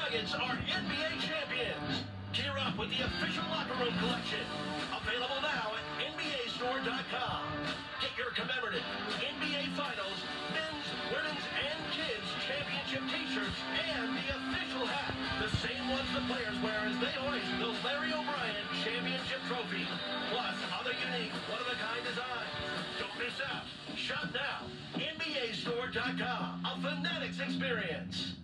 Nuggets are NBA champions. Gear up with the official locker room collection. Available now at NBAstore.com. Get your commemorative NBA Finals, men's, women's, and kids championship t-shirts and the official hat. The same ones the players wear as they hoist the Larry O'Brien Championship Trophy. Plus other unique, one-of-a-kind designs. Don't miss out. Shop now. NBAstore.com. A Fanatics experience.